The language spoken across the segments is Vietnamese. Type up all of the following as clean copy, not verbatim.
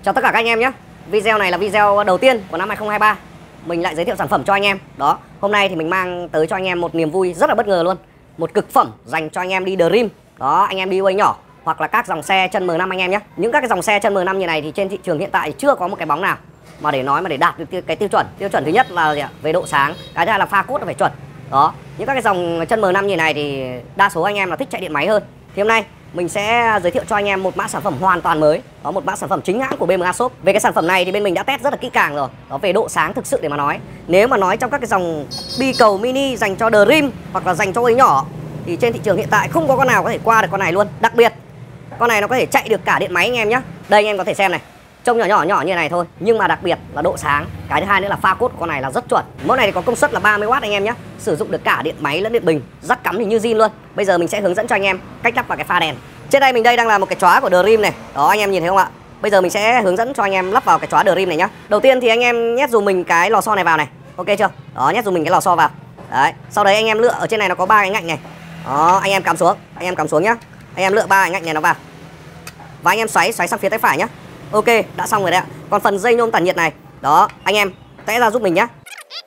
Chào tất cả các anh em nhé. Video này là video đầu tiên của năm 2023. Mình lại giới thiệu sản phẩm cho anh em. Đó, hôm nay thì mình mang tới cho anh em một niềm vui rất là bất ngờ luôn. Một cực phẩm dành cho anh em đi Dream. Đó, anh em đi UA nhỏ hoặc là các dòng xe chân M5 anh em nhé. Những các cái dòng xe chân M5 như này thì trên thị trường hiện tại chưa có một cái bóng nào mà để nói mà để đạt được cái tiêu chuẩn. Tiêu chuẩn thứ nhất là về độ sáng, cái thứ hai là pha cốt nó phải chuẩn. Đó, những các cái dòng chân M5 như này thì đa số anh em là thích chạy điện máy hơn. Thì hôm nay mình sẽ giới thiệu cho anh em một mã sản phẩm hoàn toàn mới. Đó, một mã sản phẩm chính hãng của BMA Shop. Về cái sản phẩm này thì bên mình đã test rất là kỹ càng rồi. Đó, về độ sáng thực sự để mà nói, nếu mà nói trong các cái dòng bi cầu mini dành cho Dream hoặc là dành cho người nhỏ thì trên thị trường hiện tại không có con nào có thể qua được con này luôn. Đặc biệt con này nó có thể chạy được cả điện máy anh em nhé. Đây anh em có thể xem này, trông nhỏ nhỏ như này thôi nhưng mà đặc biệt là độ sáng. Cái thứ hai nữa là pha cốt của con này là rất chuẩn. Mẫu này thì có công suất là 30W anh em nhé, sử dụng được cả điện máy lẫn điện bình, rắc cắm thì như zin luôn. Bây giờ mình sẽ hướng dẫn cho anh em cách lắp vào cái pha đèn. Trên đây mình đây đang là một cái chóa của Dream này. Đó, anh em nhìn thấy không ạ? Bây giờ mình sẽ hướng dẫn cho anh em lắp vào cái chóa Dream này nhá. Đầu tiên thì anh em nhét dùm mình cái lò xo này vào này. Ok chưa? Đó, nhét dùm mình cái lò xo vào. Đấy, sau đấy anh em lựa ở trên này nó có 3 cái ngạnh này. Đó, anh em cắm xuống nhá. Anh em lựa 3 cái ngạnh này nó vào. Và anh em xoáy sang phía tay phải nhá. Ok, đã xong rồi đấy ạ. Còn phần dây nhôm tản nhiệt này, đó, anh em tẽ ra giúp mình nhá.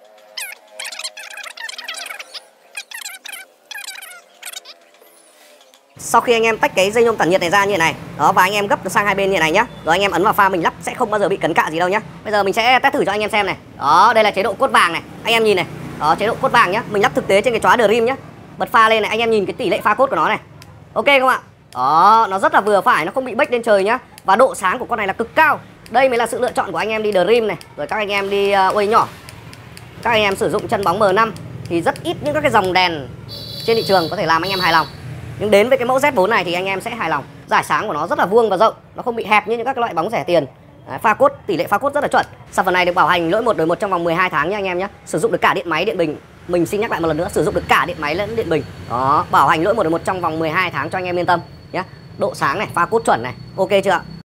Sau khi anh em tách cái dây nhôm tản nhiệt này ra như này, đó, và anh em gấp sang hai bên như này nhá. Rồi anh em ấn vào pha mình lắp sẽ không bao giờ bị cấn cạ gì đâu nhá. Bây giờ mình sẽ test thử cho anh em xem này. Đó, đây là chế độ cốt vàng này. Anh em nhìn này. Đó, chế độ cốt vàng nhá. Mình lắp thực tế trên cái chóa Dream nhá. Bật pha lên này, anh em nhìn cái tỷ lệ pha cốt của nó này. Ok không ạ? Đó, nó rất là vừa phải, nó không bị bếch lên trời nhá. Và độ sáng của con này là cực cao. Đây mới là sự lựa chọn của anh em đi Dream này. Rồi các anh em đi UA nhỏ, các anh em sử dụng chân bóng M5 thì rất ít những các cái dòng đèn trên thị trường có thể làm anh em hài lòng. Nhưng đến với cái mẫu Z4 này thì anh em sẽ hài lòng. Giải sáng của nó rất là vuông và rộng, nó không bị hẹp như những các loại bóng rẻ tiền. Đấy, pha cốt, tỷ lệ pha cốt rất là chuẩn. Sản phẩm này được bảo hành lỗi 1 đổi 1 trong vòng 12 tháng nha anh em nhé. Sử dụng được cả điện máy điện bình. Mình xin nhắc lại một lần nữa, sử dụng được cả điện máy lẫn điện bình. Đó, bảo hành lỗi 1 đổi 1 trong vòng 12 tháng cho anh em yên tâm nhé. Độ sáng này, pha cốt chuẩn này. Ok chưa ạ?